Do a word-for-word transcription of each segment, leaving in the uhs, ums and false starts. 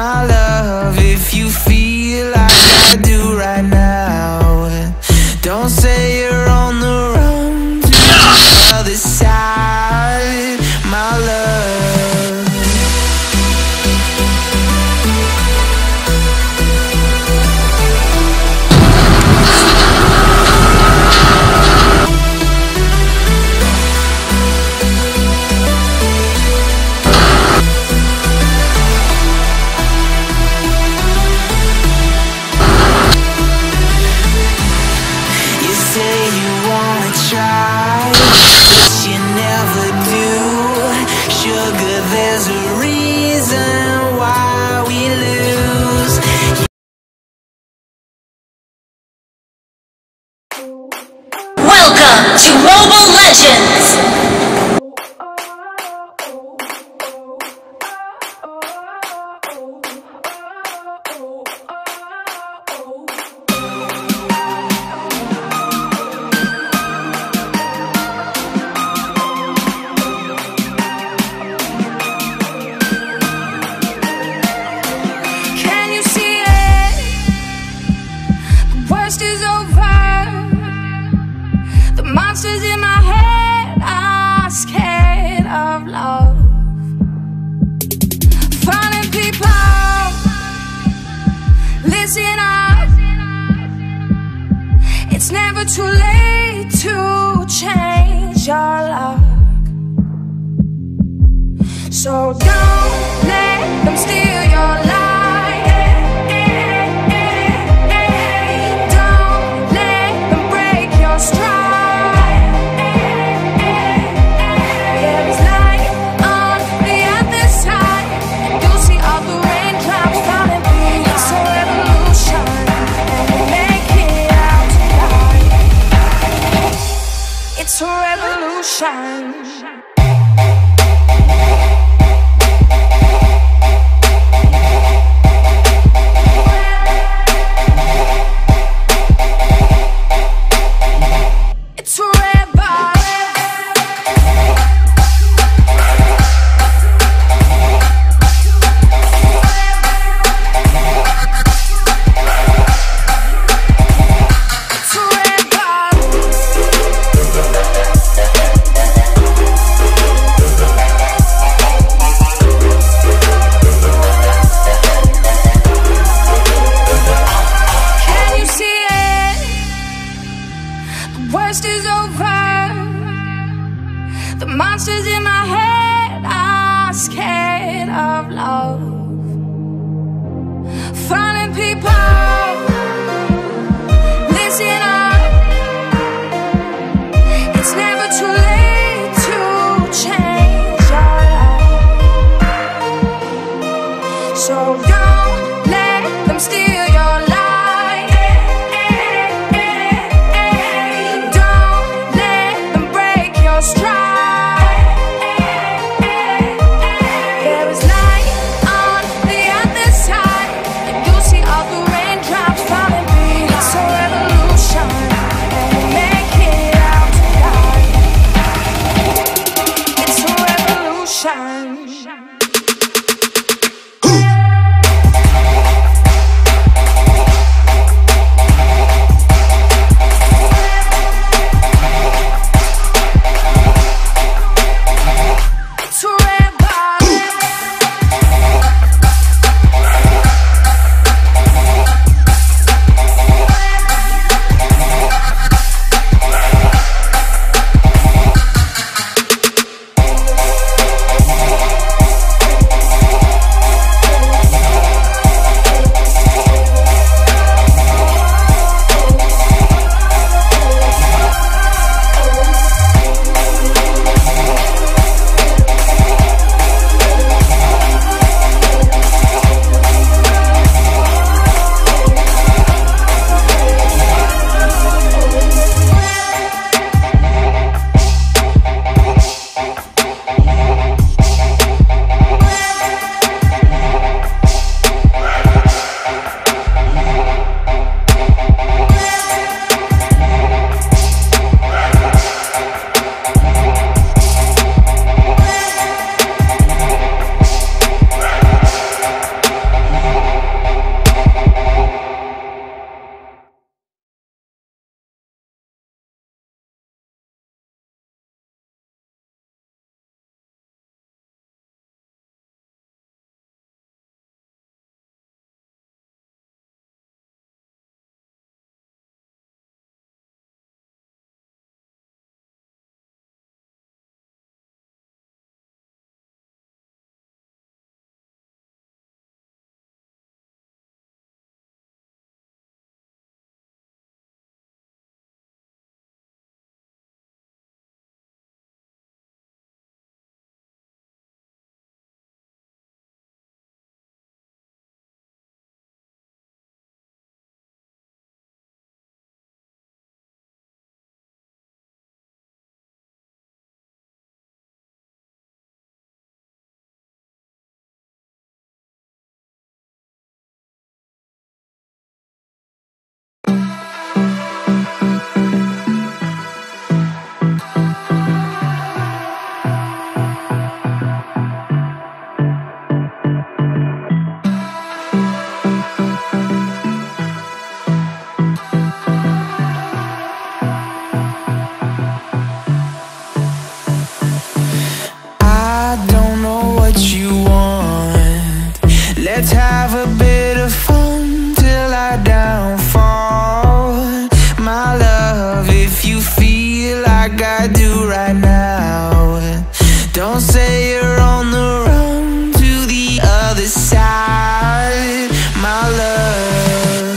my love, if you feel like I do right now, don't say you're on the run to the other side, my love. Welcome to Mobile Legends! Can you see it? The worst is over. The monsters in my head are scared of love. Finding people, listen up. It's never too late to change your luck. So don't let them steal your life. Don't let them break your stride. There is light on the other side, and you'll see all the raindrops falling through. It's a revolution, and we make it out tonight. It's a revolution. Worst is over. The monsters in my head are scared of love. Finding people, listen up. It's never too late to change your life. So don't let them steal your life. have a bit of fun till I downfall. My love, if you feel like I do right now, don't say you're on the run to the other side, my love.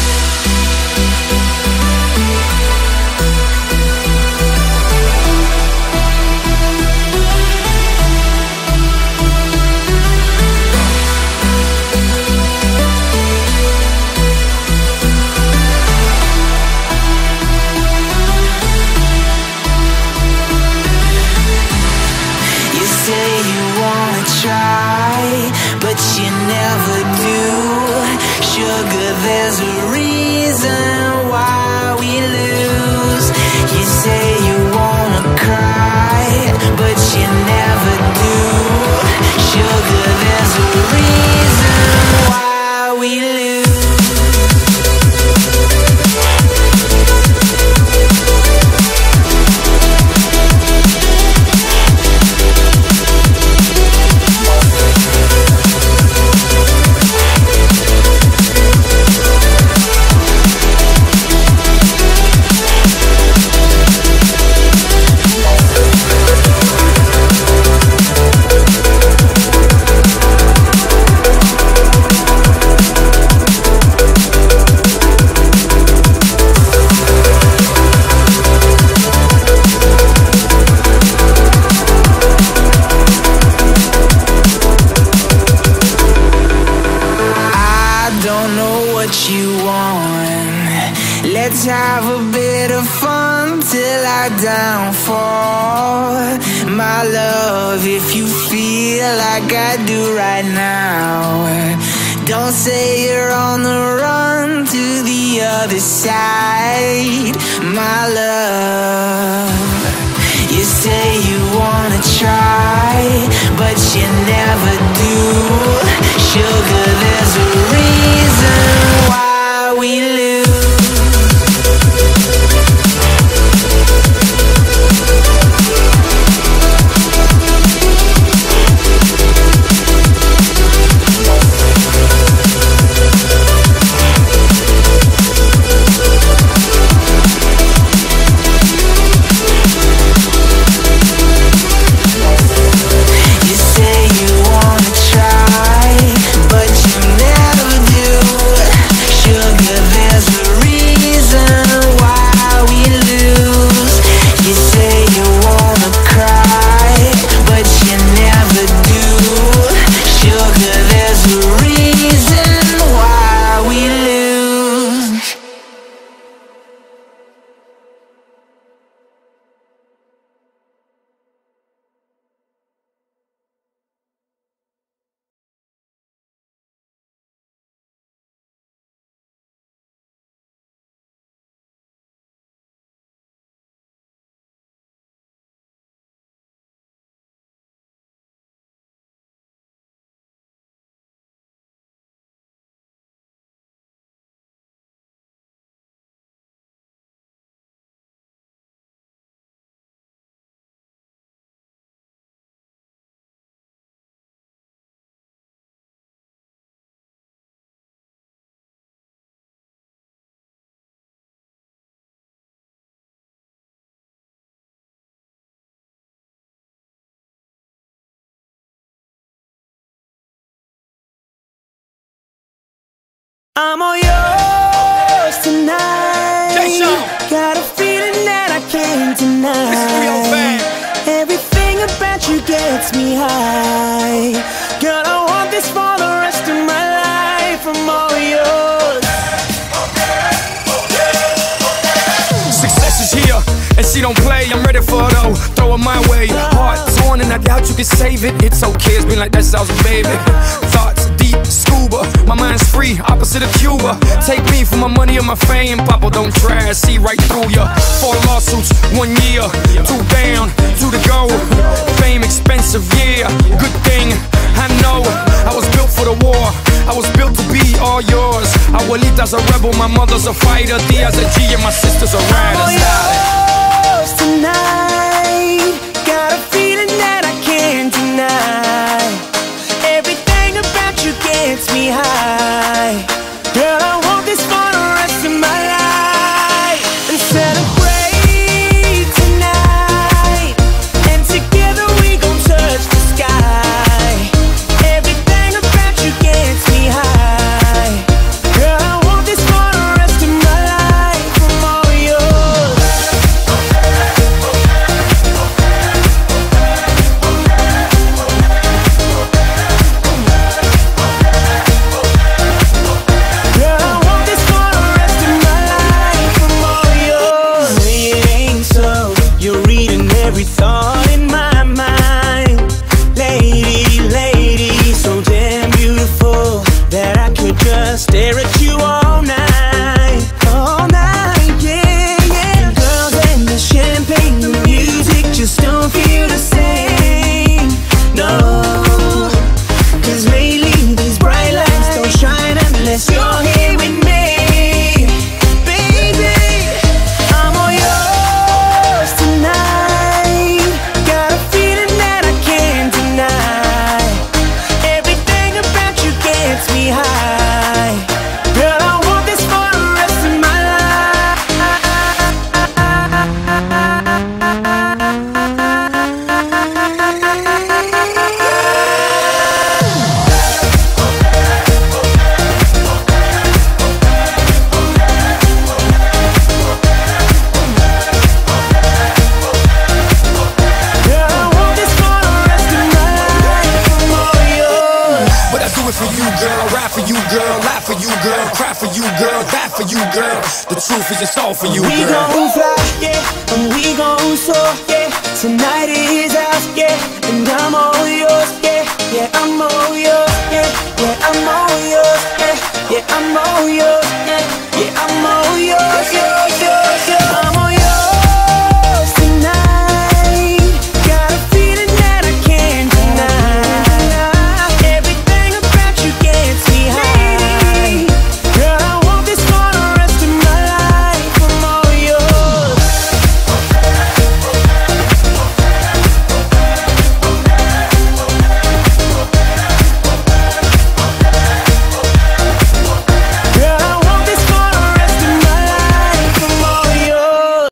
But you never do. Sugar, there's a reason why we lose. You say you wanna cry, but you never do. Sugar, there's a reason why we lose. Let's have a bit of fun till I downfall. My love, if you feel like I do right now, don't say you're on the run to the other side, my love. You say you wanna try, but you never do. Sugar, there's a reason why we lose. I'm all yours tonight. Got a feeling that I can't deny. Everything about you gets me high. Girl, I want this for the rest of my life. I'm all yours. Success is here, and she don't play. I'm ready for it though. Throw it my way. Heart torn, and I doubt you can save it. It's okay, it's been like that since I was a baby. Thoughts deep, scuba. My mind's free, opposite of Cuba. Take me for my money and my fame. Papa, don't try, see right through ya. Four lawsuits, one year. Two down, two to go. Fame expensive, yeah. Good thing, I know. I was built for the war. I was built to be all yours. Abuelita's a rebel, my mother's a fighter. Tia's a G and my sister's a rider. I'm all yours tonight. Got a feeling that I can't deny. Everything about you gets me high. for you, girl, laugh for you, girl, cry for you, girl, die for you, girl. The truth is it's all for you, We girl. gon' fly, yeah, and we gon' soar, yeah. Tonight is ours, yeah, and I'm all yours, yeah, yeah, I'm all yours, yeah, yeah, I'm all yours, yeah, yeah, I'm all yours, yeah.